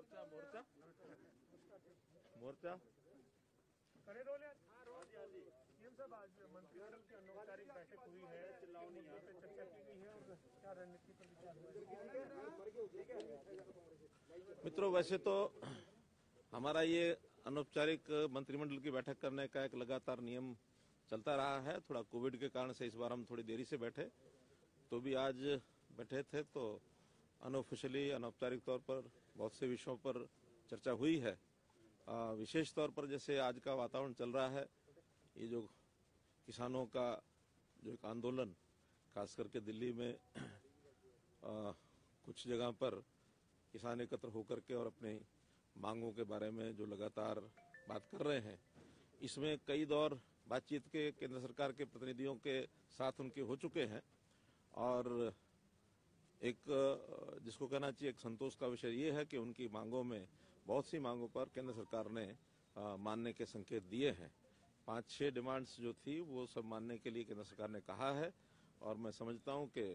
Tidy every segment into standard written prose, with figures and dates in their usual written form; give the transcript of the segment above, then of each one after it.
मोर्चा मोर्चा मोर्चा करे role CM साहब, आज मंत्रिमंडल की अनौपचारिक बैठक हुई है, मुद्दों पे चर्चा की गई है और क्या रणनीति पर विचार हुआ? मित्रों, वैसे तो हमारा ये अनौपचारिक मंत्रिमंडल की बैठक करने का एक लगातार नियम चलता रहा है। थोड़ा कोविड के कारण से इस बार हम थोड़ी देरी से बैठे, तो भी आज बैठे थे तो अनऑफिशियली अनौपचारिक तौर पर बहुत से विषयों पर चर्चा हुई है। विशेष तौर पर जैसे आज का वातावरण चल रहा है, ये जो किसानों का जो एक आंदोलन, खास करके दिल्ली में कुछ जगह पर किसान एकत्र होकर के और अपनी मांगों के बारे में जो लगातार बात कर रहे हैं, इसमें कई दौर बातचीत के केंद्र सरकार के प्रतिनिधियों के साथ उनके हो चुके हैं और एक जिसको कहना चाहिए एक संतोष का विषय ये है कि उनकी मांगों में बहुत सी मांगों पर केंद्र सरकार ने मानने के संकेत दिए हैं। 5-6 डिमांड्स जो थी वो सब मानने के लिए केंद्र सरकार ने कहा है और मैं समझता हूं कि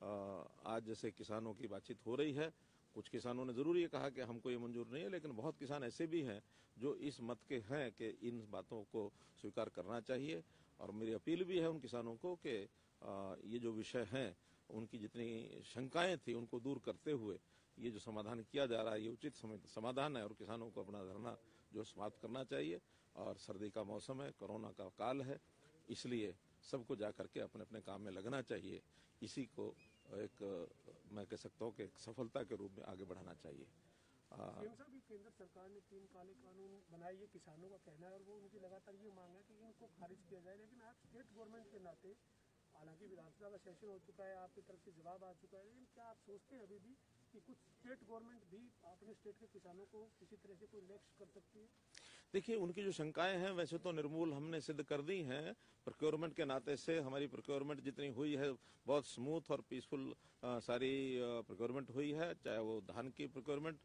आज जैसे किसानों की बातचीत हो रही है, कुछ किसानों ने जरूर ये कहा कि हमको ये मंजूर नहीं है, लेकिन बहुत किसान ऐसे भी हैं जो इस मत के हैं कि इन बातों को स्वीकार करना चाहिए। और मेरी अपील भी है उन किसानों को कि ये जो विषय हैं, उनकी जितनी शंकाएं थी उनको दूर करते हुए ये जो समाधान किया जा रहा है ये उचित समाधान है और किसानों को अपना धरना जो समाप्त करना चाहिए। और सर्दी का मौसम है, कोरोना का काल है, इसलिए सबको जाकर के अपने अपने काम में लगना चाहिए। इसी को एक मैं कह सकता हूँ कि एक सफलता के रूप में आगे बढ़ाना चाहिए। सीएम साहब, केंद्र सरकार ने 3 काले कानून बनाए, ये किसानों का कहना है और वो उनकी लगातार ये मांग है कि इनको खारिज किया जाए, लेकिन आप स्टेट गवर्नमेंट के नाते, हालांकि विधानसभा का सेशन हो चुका है, आपकी तरफ से जवाब आ चुका है, लेकिन क्या आप सोचते हैं अभी भी कि कुछ स्टेट गवर्नमेंट भी अपने स्टेट के किसानों को किसी तरह से कोई लक्ष्य कर सकती है? देखिए, उनकी जो शंकाएं हैं वैसे तो निर्मूल हमने सिद्ध कर दी हैं। प्रोक्योरमेंट के नाते से हमारी प्रोक्योरमेंट जितनी हुई है बहुत स्मूथ और पीसफुल सारी प्रोक्योरमेंट हुई है। चाहे वो धान की प्रोक्योरमेंट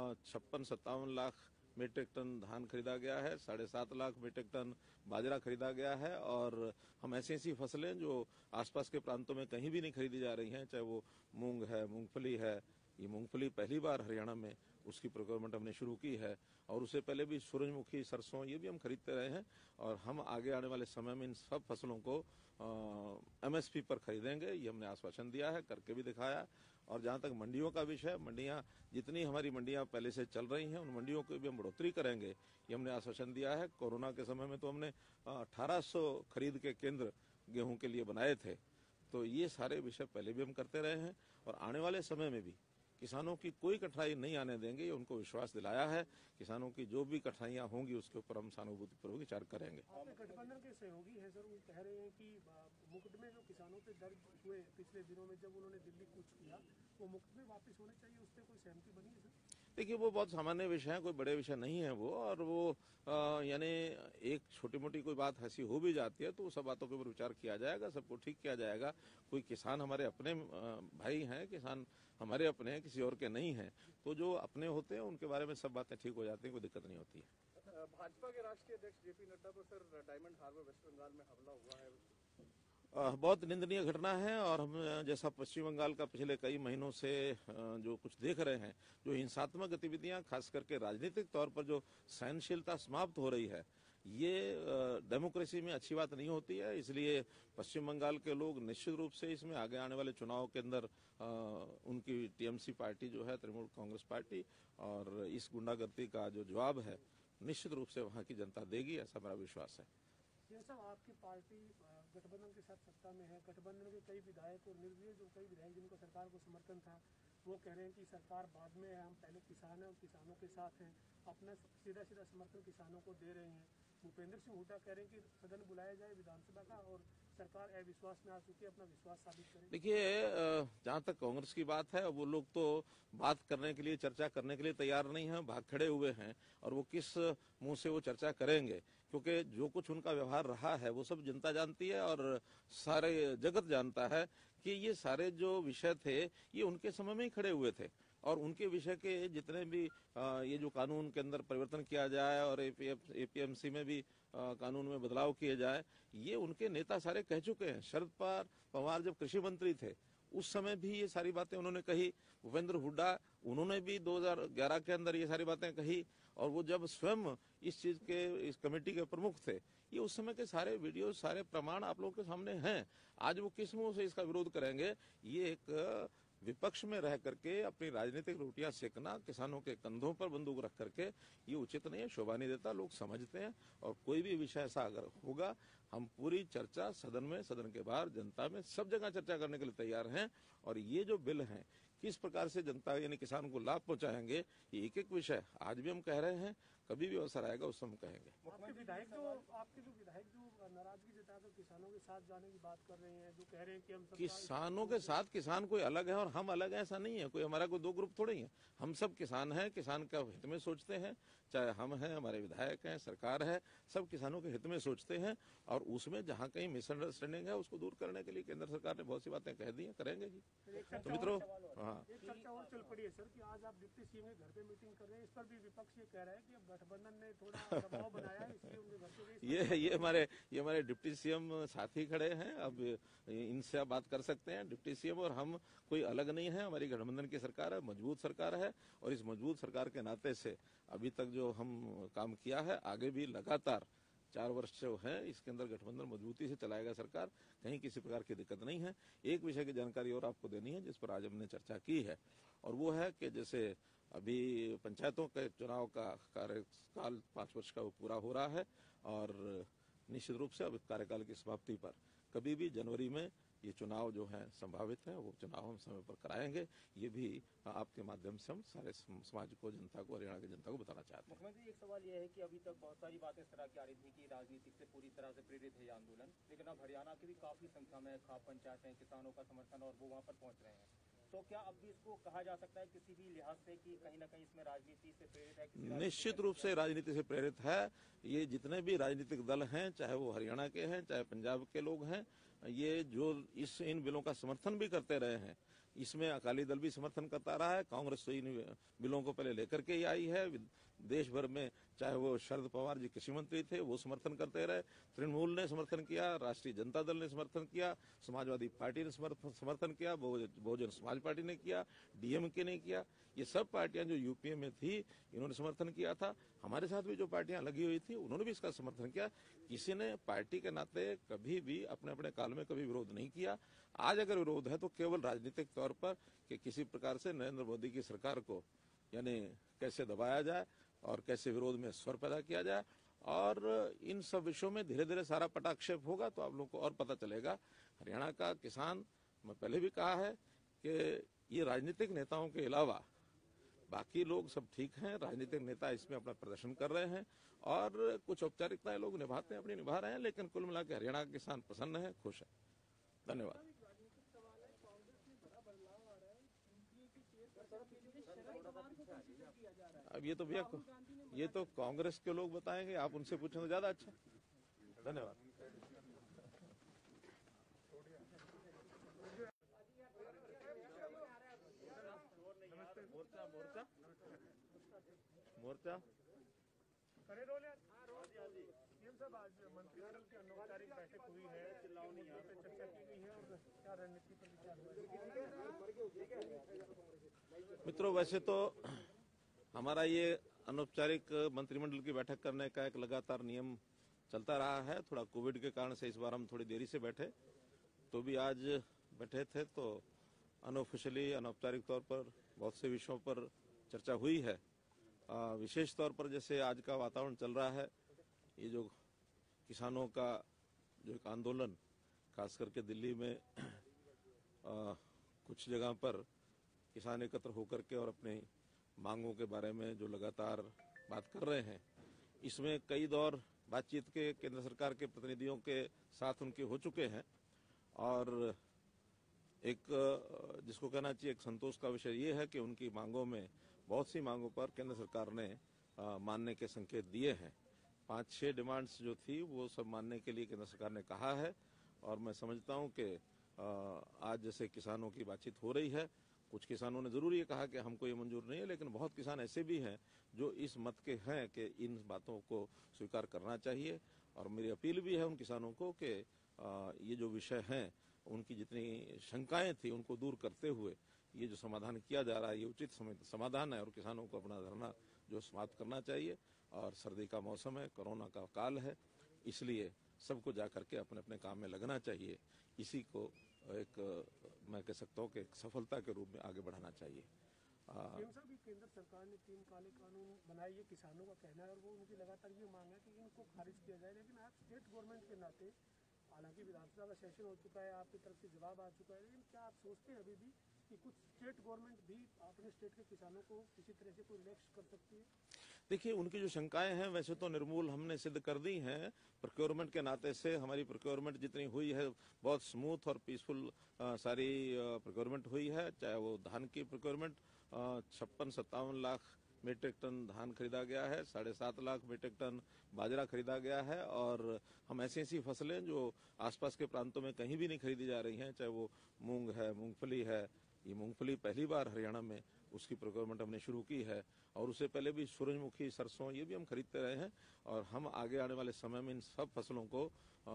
56-57 लाख मीट्रिक टन धान खरीदा गया है, 7.5 लाख मीट्रिक टन बाजरा खरीदा गया है और हम ऐसी फसलें जो आसपास के प्रांतों में कहीं भी नहीं खरीदी जा रही हैं, चाहे वो मूंग है, मूंगफली है, ये मूंगफली पहली बार हरियाणा में उसकी प्रोक्योरमेंट हमने शुरू की है और उससे पहले भी सूरजमुखी, सरसों, ये भी हम खरीदते रहे हैं और हम आगे आने वाले समय में इन सब फसलों को एमएसपी पर खरीदेंगे, ये हमने आश्वासन दिया है, करके भी दिखाया। और जहां तक मंडियों का विषय, मंडियां जितनी हमारी मंडियां पहले से चल रही हैं उन मंडियों को भी हम बढ़ोतरी करेंगे, ये हमने आश्वासन दिया है। कोरोना के समय में तो हमने 1800 खरीद के केंद्र गेहूं के लिए बनाए थे, तो ये सारे विषय पहले भी हम करते रहे हैं और आने वाले समय में भी किसानों की कोई कठिनाई नहीं आने देंगे, ये उनको विश्वास दिलाया है। किसानों की जो भी कठिनाइयां होंगी उसके ऊपर हम सहानुभूतिपूर्वक विचार करेंगे। आपके गठबंधन के सहयोगी हैं सर, वो कह रहे हैं कि मुकदमे जो किसानों पे दर्ज हुए पिछले दिनों में जब उन्होंने दिल्ली कूच किया, वो मुकदमे वापस होने चाहिए, उस पर कोई सहमति बनी है सर? देखिए, वो बहुत सामान्य विषय है, कोई बड़े विषय नहीं है वो, और वो यानी एक छोटी मोटी कोई बात ऐसी हो भी जाती है तो सब बातों के ऊपर विचार किया जाएगा, सबको ठीक किया जाएगा। कोई किसान हमारे अपने भाई हैं, किसान हमारे अपने हैं, किसी और के नहीं हैं, तो जो अपने होते हैं उनके बारे में सब बातें ठीक हो जाती हैं, कोई दिक्कत नहीं होती है। भाजपा के राष्ट्रीय अध्यक्ष जेपी नड्डा पर सर डायमंड हार्बर वेस्ट बंगाल में हमला हुआ है, बहुत निंदनीय घटना है और हम जैसा पश्चिम बंगाल का पिछले कई महीनों से जो कुछ देख रहे हैं, जो हिंसात्मक गतिविधियां खास करके राजनीतिक तौर पर जो सहनशीलता समाप्त हो रही है, ये डेमोक्रेसी में अच्छी बात नहीं होती है। इसलिए पश्चिम बंगाल के लोग निश्चित रूप से इसमें आगे आने वाले चुनाव के अंदर उनकी टीएमसी पार्टी जो है, तृणमूल कांग्रेस पार्टी, और इस गुंडागर्दी का जो जवाब है निश्चित रूप से वहां की जनता देगी, ऐसा मेरा विश्वास है। साहब, आपकी पार्टी गठबंधन के साथ सत्ता में है, गठबंधन के कई विधायक और निर्दलीय जो कई विधायक जिनको सरकार को समर्थन था, वो कह रहे हैं कि सरकार बाद में है, हम पहले किसान हैं और किसानों के साथ हैं, अपना सीधा समर्थन किसानों को दे रहे हैं। भूपेंद्र सिंह हुड्डा कह रहे हैं कि सदन बुलाया जाए विधानसभा का और सरकार अविश्वास में आ चुकी है, अपना विश्वास साबित करें। देखिए, जहां तक कांग्रेस की बात है, वो लोग तो बात करने के लिए, चर्चा करने के लिए तैयार नहीं है, भाग खड़े हुए हैं और वो किस मुंह से वो चर्चा करेंगे, क्योंकि जो कुछ उनका व्यवहार रहा है वो सब जनता जानती है और सारे जगत जानता है कि ये सारे जो विषय थे ये उनके समय में ही खड़े हुए थे और उनके विषय के जितने भी ये जो कानून के अंदर परिवर्तन किया जाए और एपीएमसी में भी कानून में बदलाव किए जाए, ये उनके नेता सारे कह चुके हैं। शरद पवार जब कृषि मंत्री थे उस समय भी ये सारी बातें उन्होंने कही। भूपेंद्र हुड्डा उन्होंने भी 2011 के अंदर ये सारी बातें कही, और वो जब स्वयं इस चीज के इस कमेटी के प्रमुख थे, ये उस समय के सारे वीडियो सारे प्रमाण आप लोगों के सामने हैं। आज वो किस मुंह से इसका विरोध करेंगे? ये एक विपक्ष में रह करके अपनी राजनीतिक रोटियां सेकना, किसानों के कंधों पर बंदूक रख करके, ये उचित नहीं है, शोभा नहीं देता। लोग समझते हैं, और कोई भी विषय ऐसा अगर होगा, हम पूरी चर्चा सदन में, सदन के बाहर, जनता में, सब जगह चर्चा करने के लिए तैयार हैं। और ये जो बिल हैं किस प्रकार से जनता यानी किसान को लाभ पहुंचाएंगे, ये एक एक विषय आज भी हम कह रहे हैं, कभी भी अवसर आएगा उस समय कहेंगे। आपके जो विधायक जो नाराजगी जताकर किसानों के साथ जाने की बात कर रहे हैं, जो कह रहे हैं कि हम किसानों के साथ, किसान कोई अलग है और हम अलग हैं, ऐसा नहीं है। कोई हमारा कोई दो ग्रुप थोड़े ही है। हम सब किसान हैं, किसान का हित में सोचते हैं, चाहे हम हैं, हमारे विधायक हैं, सरकार है, सब किसानों के हित में सोचते हैं। और उसमें जहाँ कहीं मिसअंडरस्टैंडिंग है उसको दूर करने के लिए केंद्र सरकार ने बहुत सी बातें कह दी हैं, करेंगे जी। तो मित्रों, हाँ, एक चर्चा और चल पड़ी है सर कि आज आप डिप्टी सीएम के घर पे मीटिंग कर रहे हैं। इस पर भी विपक्ष ये कह रहा है कि अब गठबंधन ने थोड़ा दबाव बनाया है, इसलिए उनके घर पे ये हमारे डिप्टी सीएम साथी खड़े हैं। अब इनसे आप बात कर सकते हैं। डिप्टी सीएम और हम कोई अलग नहीं है। हमारी गठबंधन की सरकार है, मजबूत सरकार है, और इस मजबूत सरकार के नाते से अभी तक जो हम काम किया है, आगे भी लगातार 4 वर्ष जो है इसके अंदर गठबंधन मजबूती से चलाएगा सरकार। कहीं किसी प्रकार की दिक्कत नहीं है। एक विषय की जानकारी और आपको देनी है जिस पर आज हमने चर्चा की है, और वो है कि जैसे अभी पंचायतों के चुनाव का कार्यकाल 5 वर्ष का वो पूरा हो रहा है, और निश्चित रूप से अब कार्यकाल की समाप्ति पर कभी भी जनवरी में ये चुनाव जो है संभावित है, वो चुनाव हम समय पर कराएंगे। ये भी आपके माध्यम से हम सारे समाज को, जनता को, हरियाणा की जनता को बताना चाहते हैं। मुख्यमंत्री, एक सवाल यह है कि अभी तक बहुत सारी बातें इस तरह की आ रही थी कि राजनीतिक से पूरी तरह से प्रेरित है ये आंदोलन, लेकिन अब हरियाणा की भी काफी संख्या में खाप पंचायत है, किसानों का समर्थन, और वो वहाँ पर पहुँच रहे हैं। तो क्या अब भी इसको कहा जा सकता है किसी भी लिहाज से कि कहीं ना कहीं इसमें राजनीति से प्रेरित है? निश्चित रूप से राजनीति से प्रेरित है। ये जितने भी राजनीतिक दल हैं, चाहे वो हरियाणा के हैं, चाहे पंजाब के लोग हैं, ये जो इन बिलों का समर्थन भी करते रहे हैं, इसमें अकाली दल भी समर्थन करता रहा है। कांग्रेस तो इन बिलों को पहले लेकर के ही आई है। देश भर में चाहे वो शरद पवार जी कृषि मंत्री थे, वो समर्थन करते रहे, तृणमूल ने समर्थन किया, राष्ट्रीय जनता दल ने समर्थन किया, समाजवादी पार्टी ने समर्थन किया, बहुजन समाज पार्टी ने किया, डीएमके ने किया। ये सब पार्टियां जो यूपीए में थी, इन्होंने समर्थन किया था। हमारे साथ भी जो पार्टियां लगी हुई थी, उन्होंने भी इसका समर्थन किया। किसी ने पार्टी के नाते कभी भी अपने अपने काल में कभी विरोध नहीं किया। आज अगर विरोध है तो केवल राजनीतिक तौर पर कि किसी प्रकार से नरेंद्र मोदी की सरकार को यानी कैसे दबाया जाए और कैसे विरोध में स्वर पैदा किया जाए, और इन सब विषयों में धीरे धीरे सारा पटाक्षेप होगा तो आप लोगों को और पता चलेगा। हरियाणा का किसान, मैं पहले भी कहा है कि ये राजनीतिक नेताओं के अलावा बाकी लोग सब ठीक हैं। राजनीतिक नेता इसमें अपना प्रदर्शन कर रहे हैं, और कुछ औपचारिकताएं लोग निभाते हैं, अपनी निभा रहे हैं, लेकिन कुल मिलाकर हरियाणा का किसान प्रसन्न है, खुश है। धन्यवाद। अब ये तो भैया, ये तो कांग्रेस के लोग बताएंगे, आप उनसे पूछें तो ज्यादा अच्छा। धन्यवाद। मोर्चा करे रोल यार। सीएम साहब, आज मंत्रिमंडल की अनौपचारिक बैठक हुई है, मुद्दों पे चर्चा की गई है, और क्या रणनीति पर विचार हुआ? मित्रों, वैसे तो हमारा ये अनौपचारिक मंत्रिमंडल की बैठक करने का एक लगातार नियम चलता रहा है। थोड़ा कोविड के कारण से इस बार हम थोड़ी देरी से बैठे, तो भी आज बैठे थे तो अनऑफिशियली, अनौपचारिक तौर पर बहुत से विषयों पर चर्चा हुई है। विशेष तौर पर जैसे आज का वातावरण चल रहा है, ये जो किसानों का जो एक आंदोलन, खास करके दिल्ली में कुछ जगह पर किसान एकत्र होकर के और अपने मांगों के बारे में जो लगातार बात कर रहे हैं, इसमें कई दौर बातचीत के केंद्र सरकार के प्रतिनिधियों के साथ उनके हो चुके हैं, और एक जिसको कहना चाहिए एक संतोष का विषय ये है कि उनकी मांगों में, बहुत सी मांगों पर केंद्र सरकार ने मानने के संकेत दिए हैं। 5-6 डिमांड्स जो थी वो सब मानने के लिए केंद्र सरकार ने कहा है, और मैं समझता हूं कि आज जैसे किसानों की बातचीत हो रही है, कुछ किसानों ने जरूर ये कहा कि हमको ये मंजूर नहीं है, लेकिन बहुत किसान ऐसे भी हैं जो इस मत के हैं कि इन बातों को स्वीकार करना चाहिए। और मेरी अपील भी है उन किसानों को कि ये जो विषय हैं उनकी जितनी शंकाएं थी उनको दूर करते हुए ये जो समाधान किया जा रहा है ये उचित समय समाधान है और किसानों को अपना धरना जो समाप्त करना चाहिए। और सर्दी का मौसम है, कोरोना का काल है, इसलिए सबको जाकर के अपने अपने काम में लगना चाहिए। इसी को एक मैं कह सकता हूँ कि एक सफलता के रूप में आगे बढ़ाना चाहिए। केंद्र सरकार ने 3 काले कानून बनाए, ये किसानों का कहना है और वो उनकी लगातार ये मांग है कि इनको खारिज किया जाए। लेकिन आप स्टेट गवर्नमेंट के नाते, हालांकि विधानसभा का सेशन हो चुका है, आपकी तरफ से जवाब आ चुका है, लेकिन क्या आप सोचते हैं अभी भी कि कुछ स्टेट गवर्नमेंट भी अपने स्टेट के किसानों को किसी तरह से कोई लक्ष्य कर सकती है? देखिए, उनकी जो शंकाएं हैं वैसे तो निर्मूल हमने सिद्ध कर दी हैं। प्रोक्योरमेंट के नाते से हमारी प्रोक्योरमेंट जितनी हुई है बहुत स्मूथ और पीसफुल सारी प्रोक्योरमेंट हुई है। चाहे वो धान की प्रोक्योरमेंट 56-57 लाख मीट्रिक टन धान खरीदा गया है, 7.5 लाख मीट्रिक टन बाजरा खरीदा गया है। और हम ऐसी फसलें जो आसपास के प्रांतों में कहीं भी नहीं खरीदी जा रही हैं, चाहे वो मूंग है, मूंगफली है, ये मूंगफली पहली बार हरियाणा में उसकी प्रोक्योरमेंट हमने शुरू की है। और उससे पहले भी सूरजमुखी, सरसों, ये भी हम खरीदते रहे हैं। और हम आगे आने वाले समय में इन सब फसलों को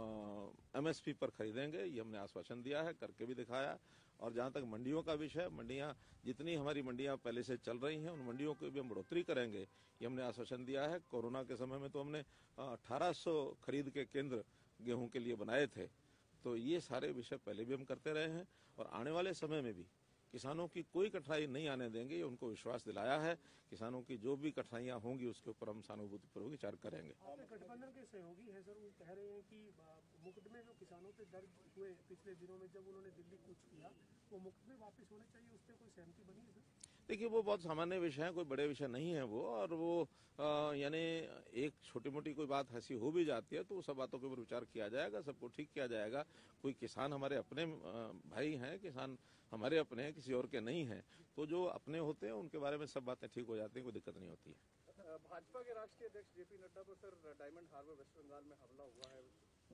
MSP पर खरीदेंगे, ये हमने आश्वासन दिया है, करके भी दिखाया। और जहाँ तक मंडियों का विषय, मंडियाँ जितनी हमारी मंडियाँ पहले से चल रही हैं उन मंडियों को भी हम बढ़ोतरी करेंगे, ये हमने आश्वासन दिया है। कोरोना के समय में तो हमने 1800 खरीद के केंद्र गेहूं के लिए बनाए थे। तो ये सारे विषय पहले भी हम करते रहे हैं और आने वाले समय में भी किसानों की कोई कठिनाई नहीं आने देंगे, ये उनको विश्वास दिलाया है। किसानों की जो भी कठिनाइयां होंगी उसके ऊपर हम सहानुभूतिपूर्वक विचार करेंगे। आपके गठबंधन के सहयोगी हैं सर, वो कह रहे हैं कि मुकदमे जो किसानों पे दर्ज हुए पिछले दिनों में जब उन्होंने दिल्ली कूच किया, वो मुकदमे वापस होने चाहिए, उस पर कोई सहमति बनी है सर? देखिए, वो बहुत सामान्य विषय है, कोई बड़े विषय नहीं है वो। और वो यानी एक छोटी मोटी कोई बात ऐसी हो भी जाती है तो सब बातों के ऊपर विचार किया जाएगा, सबको ठीक किया जाएगा। कोई किसान हमारे अपने भाई हैं, किसान हमारे अपने हैं, किसी और के नहीं हैं। तो जो अपने होते हैं उनके बारे में सब बातें ठीक हो जाती हैं, कोई दिक्कत नहीं होती है। भाजपा के राष्ट्रीय अध्यक्ष JP नड्डा पर सर डायमंड हार्बर वेस्ट बंगाल में हमला हुआ है,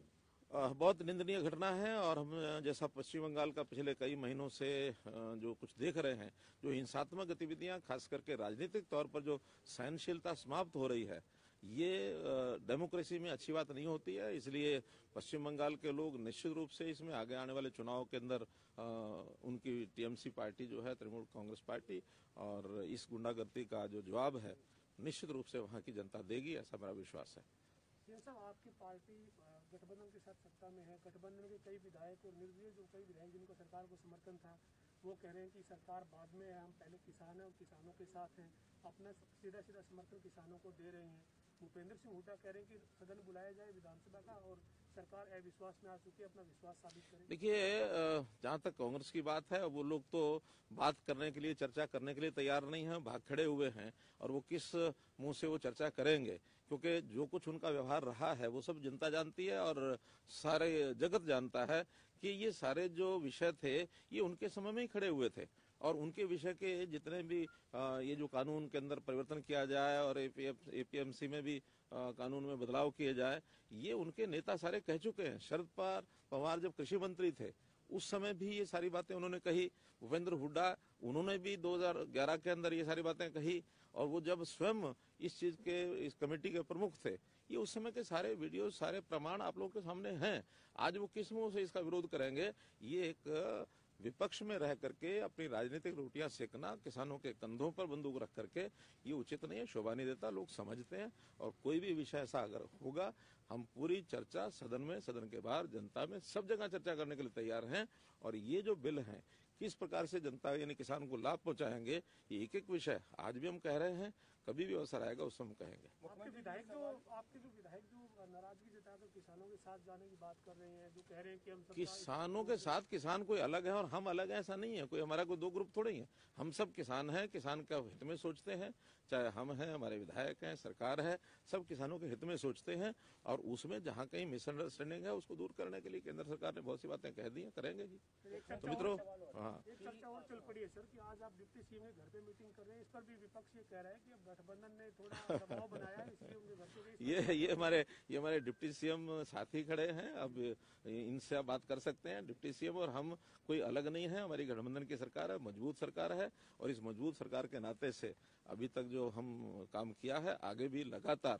बहुत निंदनीय घटना है। और हम जैसा पश्चिम बंगाल का पिछले कई महीनों से जो कुछ देख रहे हैं, जो हिंसात्मक गतिविधियां खास करके राजनीतिक तौर पर जो सहनशीलता समाप्त हो रही है, ये डेमोक्रेसी में अच्छी बात नहीं होती है। इसलिए पश्चिम बंगाल के लोग निश्चित रूप से इसमें आगे आने वाले चुनाव के अंदर उनकी TMC पार्टी जो है, तृणमूल कांग्रेस पार्टी, और इस गुंडागर्दी का जो जवाब है निश्चित रूप से वहां की जनता देगी, ऐसा मेरा विश्वास है। साहब, आपकी पार्टी गठबंधन के साथ सत्ता में है, गठबंधन के कई विधायक और निर्दलीय जो कई विधायक जिनको सरकार को समर्थन था, वो कह रहे हैं कि सरकार बाद में है, हम पहले किसान हैं और किसानों के साथ हैं, अपना सीधा समर्थन किसानों को दे रहे हैं। भूपेंद्र सिंह हुड्डा कह रहे हैं कि सदन बुलाया जाए विधानसभा का और सरकार अविश्वास में आ चुकी है, अपना विश्वास साबित करें। देखिए, जहाँ तक कांग्रेस की बात है, वो लोग तो बात करने के लिए, चर्चा करने के लिए तैयार नहीं है, भाग खड़े हुए हैं। और वो किस मुंह से वो चर्चा करेंगे, क्योंकि जो कुछ उनका व्यवहार रहा है वो सब जनता जानती है और सारे जगत जानता है कि ये सारे जो विषय थे ये उनके समय में ही खड़े हुए थे। और उनके विषय के जितने भी ये जो कानून के अंदर परिवर्तन किया जाए और APMC में भी कानून में बदलाव किए जाए, ये उनके नेता सारे कह चुके हैं। शरद पवार जब कृषि मंत्री थे उस समय भी ये सारी बातें उन्होंने कही। भूपेंद्र हुड्डा, उन्होंने भी 2011 के अंदर ये सारी बातें कही। और वो जब स्वयं इस कमेटी के प्रमुख थे, ये उस समय के सारे वीडियो, सारे प्रमाण आप लोगों के सामने हैं। आज वो किस मुंह से इसका विरोध करेंगे? ये एक विपक्ष में रह करके अपनी राजनीतिक रोटियां सेकना, किसानों के कंधों पर बंदूक रख करके, ये उचित नहीं है, शोभा नहीं देता, लोग समझते हैं। और कोई भी विषय ऐसा अगर होगा, हम पूरी चर्चा सदन में, सदन के बाहर, जनता में, सब जगह चर्चा करने के लिए तैयार हैं। और ये जो बिल हैं किस प्रकार से जनता यानी किसान को लाभ पहुंचाएंगे, ये एक विषय आज भी हम कह रहे हैं, कभी भी अवसर आएगा उस समय कहेंगे। आपके जो विधायक जो नाराजगी जताकर किसानों के साथ जाने की बात कर रहे हैं, जो कह रहे हैं कि हम किसानों के साथ, किसान कोई अलग है और हम अलग है, ऐसा नहीं है। कोई हमारा कोई दो ग्रुप थोड़ी है, हम सब किसान हैं, किसान का हित में सोचते हैं। चाहे हम हैं, हमारे विधायक हैं, सरकार है, सब किसानों के हित में सोचते हैं। और उसमें जहाँ कहीं मिसअंडरस्टैंडिंग है उसको दूर करने के लिए केंद्र सरकार ने बहुत सी बातें कह दी हैं, करेंगे जी। तो मित्रों, हाँ, एक चर्चा और चल पड़ी है सर कि आज आप डिप्टी CM के घर पे मीटिंग कर रहे हैं, इस पर भी विपक्ष ये कह रहा है कि अब गठबंधन ने थोड़ा दबाव बनाया है, इसलिए उनके घर पे ये हमारे डिप्टी CM साथी खड़े हैं। अब इनसे आप बात कर सकते हैं। डिप्टी CM और हम कोई अलग नहीं है, हमारी गठबंधन की सरकार है, मजबूत सरकार है। और इस मजबूत सरकार के नाते से अभी तक जो हम काम किया है, आगे भी लगातार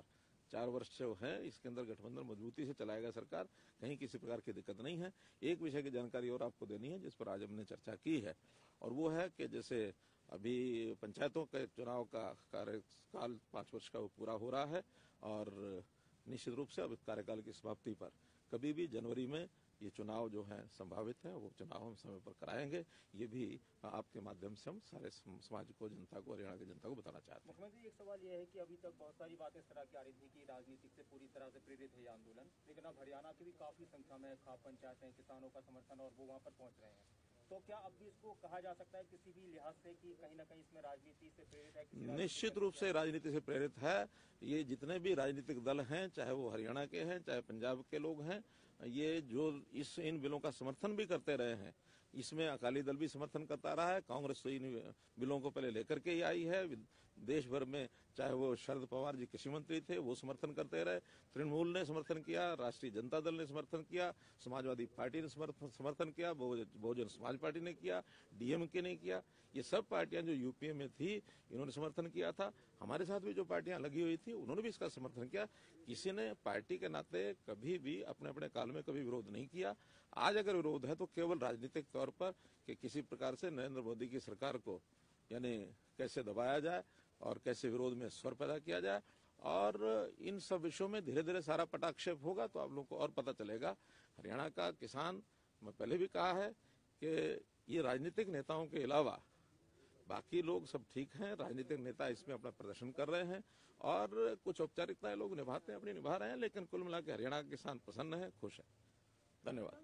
4 वर्ष जो है इसके अंदर गठबंधन मजबूती से चलाएगा सरकार, कहीं किसी प्रकार की दिक्कत नहीं है। एक विषय की जानकारी और आपको देनी है जिस पर आज हमने चर्चा की है, और वो है कि जैसे अभी पंचायतों के चुनाव का कार्यकाल 5 वर्ष का वो पूरा हो रहा है, और निश्चित रूप से अब कार्यकाल की समाप्ति पर कभी भी जनवरी में ये चुनाव जो है संभावित है, वो चुनाव हम समय पर कराएंगे। ये भी आपके माध्यम से हम सारे समाज को, जनता को, हरियाणा की जनता को बताना चाहते हैं। मुख्यमंत्री, एक सवाल यह है कि अभी तक बहुत सारी बातें इस तरह की आ रही थी कि राजनीतिक से पूरी तरह से प्रेरित है ये आंदोलन, लेकिन अब हरियाणा की भी काफी संख्या में खाप पंचायतें, किसानों का समर्थन और वो वहाँ पर पहुंच रहे हैं। तो क्या अब भी इसको कहा जा सकता है किसी भी लिहाज से कि कहीं ना कहीं इसमें राजनीति से प्रेरित है? निश्चित रूप से राजनीति से प्रेरित है। ये जितने भी राजनीतिक दल हैं, चाहे वो हरियाणा के हैं, चाहे पंजाब के लोग हैं, ये जो इन बिलों का समर्थन भी करते रहे हैं, इसमें अकाली दल भी समर्थन करता रहा है। कांग्रेस तो इन बिलों को पहले लेकर के ही आई है। देश भर में चाहे वो शरद पवार जी कृषि मंत्री थे, वो समर्थन करते रहे, तृणमूल ने समर्थन किया, राष्ट्रीय जनता दल ने समर्थन किया, समाजवादी पार्टी ने समर्थन किया, बहुजन समाज पार्टी ने किया, डीएमके ने किया। ये सब पार्टियां जो यूपीए में थी, इन्होंने समर्थन किया था। हमारे साथ भी जो पार्टियां लगी हुई थी, उन्होंने भी इसका समर्थन किया। किसी ने पार्टी के नाते कभी भी अपने अपने काल में कभी विरोध नहीं किया। आज अगर विरोध है तो केवल राजनीतिक तौर पर कि किसी प्रकार से नरेंद्र मोदी की सरकार को यानी कैसे दबाया जाए और कैसे विरोध में स्वर पैदा किया जाए, और इन सब विषयों में धीरे धीरे सारा पटाक्षेप होगा तो आप लोगों को और पता चलेगा। हरियाणा का किसान, मैं पहले भी कहा है कि ये राजनीतिक नेताओं के अलावा बाकी लोग सब ठीक हैं। राजनीतिक नेता इसमें अपना प्रदर्शन कर रहे हैं और कुछ औपचारिकताएं लोग निभाते हैं, अपनी निभा रहे हैं, लेकिन कुल मिला के हरियाणा का किसान प्रसन्न है, खुश है। धन्यवाद।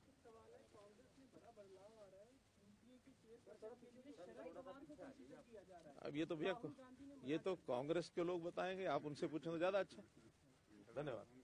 अब ये तो भैया, ये तो कांग्रेस के लोग बताएंगे, आप उनसे पूछें तो ज्यादा अच्छा। धन्यवाद।